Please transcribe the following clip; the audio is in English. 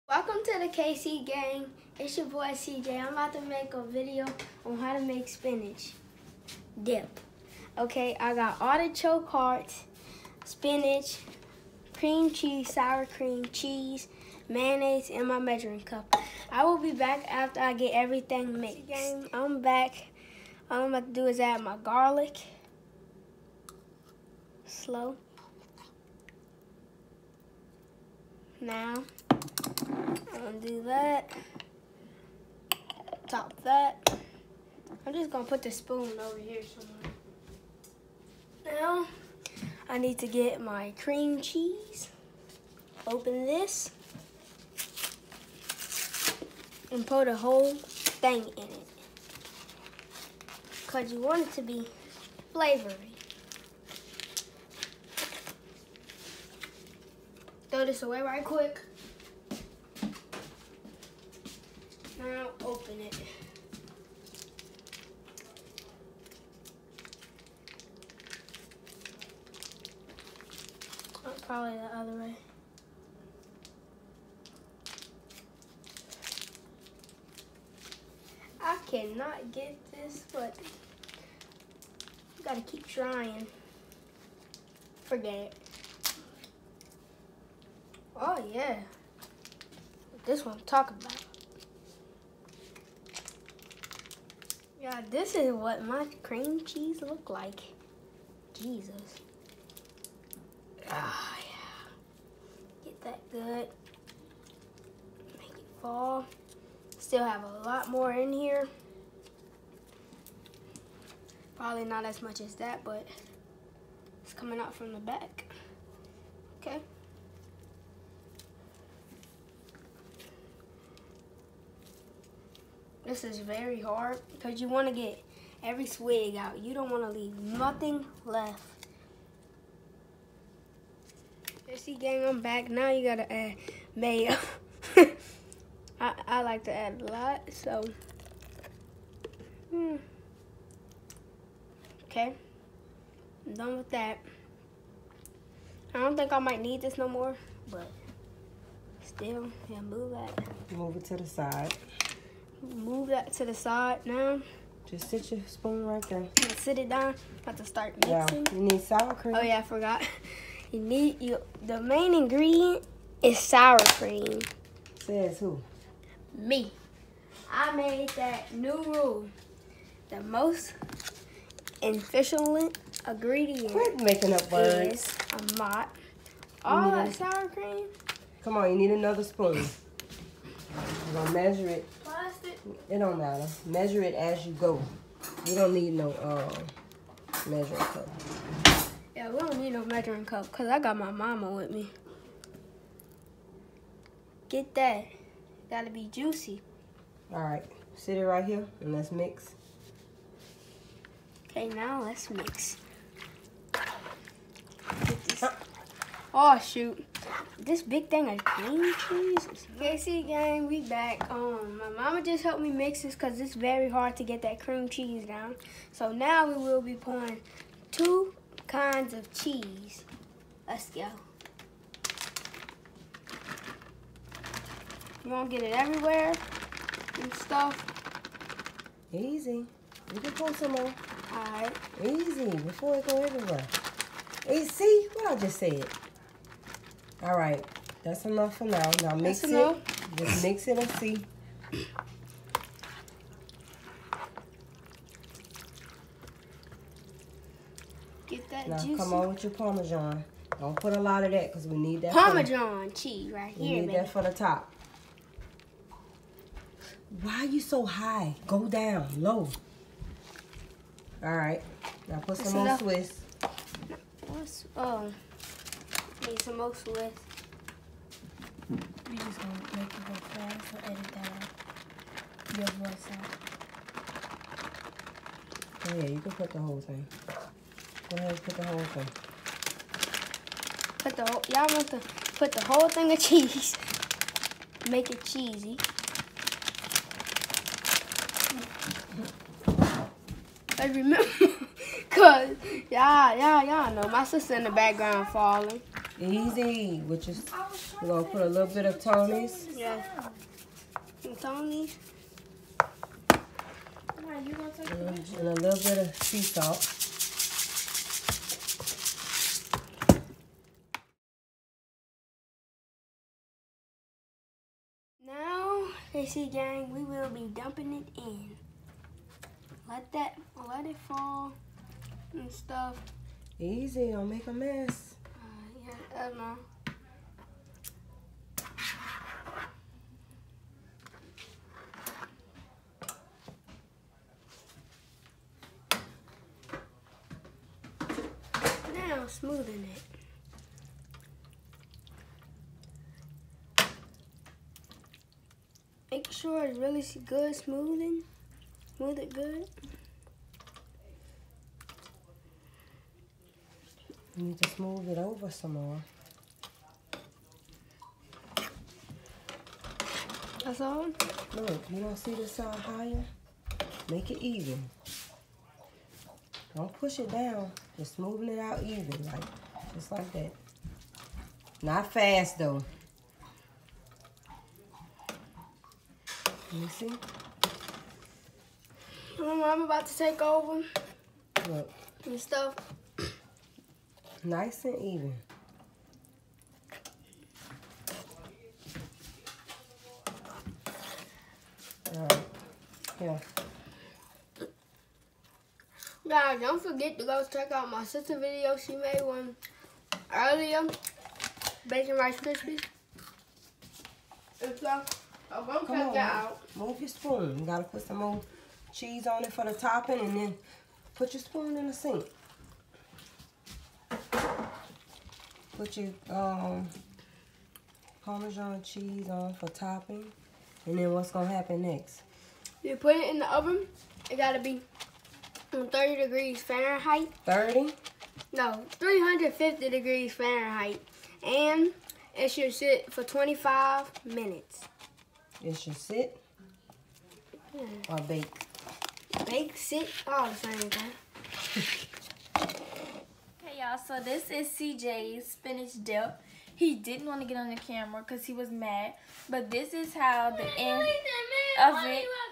Welcome to the KC Gang. It's your boy CJ. I'm about to make a video on how to make spinach dip. Okay, I got artichoke hearts, spinach, cream cheese, sour cream, cheese, mayonnaise, and my measuring cup. I will be back after I get everything mixed. I'm back. All I'm about to do is add my garlic. Slow. Now, I'm gonna do that. Top that. I'm just gonna put the spoon over here somewhere. Now, I need to get my cream cheese. Open this. And put the whole thing in it. Because you want it to be flavory. Throw this away right quick. Now open it. Oh, probably the other way. I cannot get this, but you gotta keep trying. Forget it. Oh yeah, this one I'm talking about. Yeah, this is what my cream cheese look like. Jesus. Ah, yeah. Get that good. Make it fall. Still have a lot more in here. Probably not as much as that, but it's coming out from the back. Okay. This is very hard because you want to get every swig out. You don't want to leave nothing left. See, gang, I'm back. Now you gotta add mayo. I like to add a lot, so. Okay, I'm done with that. I don't think I might need this no more, but still, yeah, move that. Move it to the side. Move that to the side now. Just sit your spoon right there. Sit it down. About to start mixing. Yeah, you need sour cream. Oh yeah, I forgot. You need the main ingredient is sour cream. Says who? Me. I made that new rule. The most efficient ingredient. Quit making up words. Is a mott. All that sour cream. Come on, you need another spoon. You're gonna measure it. Plastic. It don't matter. Measure it as you go. You don't need no measuring cup. Yeah, we don't need no measuring cup because I got my mama with me. Get that. Gotta be juicy. All right, sit it right here and let's mix. Okay, now let's mix. Get this. Oh shoot. This big thing of cream cheese. KC gang, we back. My mama just helped me mix this because it's very hard to get that cream cheese down. So now we will be pouring 2 kinds of cheese. Let's go. You want to get it everywhere and stuff? Easy. You can pour some more. Alright. Easy, before it go everywhere. Easy. See what I just said? All right, that's enough for now. Now mix it. Just mix it and see. Get that now juicy. come on with your Parmesan. Don't put a lot of that because we need that. Parmesan cheese right here. We need that for the top. Why are you so high? Go down, low. All right, now put some more Swiss. Need some more Swiss. You just gonna make it go fast or edit that out? Your voice out. Oh yeah, you can put the whole thing. Go ahead and put the whole thing. Y'all want to put the whole thing of cheese. Make it cheesy. I remember, cause y'all know my sister in the background falling. Easy. Which is, we're going to put a little bit of Tony's. Yeah. Tony's. And a little bit of sea salt. Now, KC gang, we will be dumping it in. Let it fall and stuff. Easy, don't make a mess. Yeah, I don't know. Now, smoothing it. Make sure it's really good smoothing. Smooth it good. You need to smooth it over some more. That's all? Look, you don't see this side higher? Make it even. Don't push it down. Just smoothing it out even, like just like that. Not fast though. Let me see. I'm about to take over. Look. And stuff. Nice and even. Alright. Yeah. Guys, don't forget to go check out my sister video. She made one earlier. Bacon Rice Krispies. And stuff. I'm gonna check that out. Move your spoon. You gotta put some more cheese on it for the topping, and then put your spoon in the sink. Put your Parmesan cheese on for topping, and then what's gonna happen next? You put it in the oven. It gotta be 30 degrees Fahrenheit. 30? No, 350 degrees Fahrenheit. And it should sit for 25 minutes. It should sit or bake? Bake, sit, all the same thing. Hey y'all, so this is CJ's spinach dip. He didn't want to get on the camera because he was mad. But this is how the end of it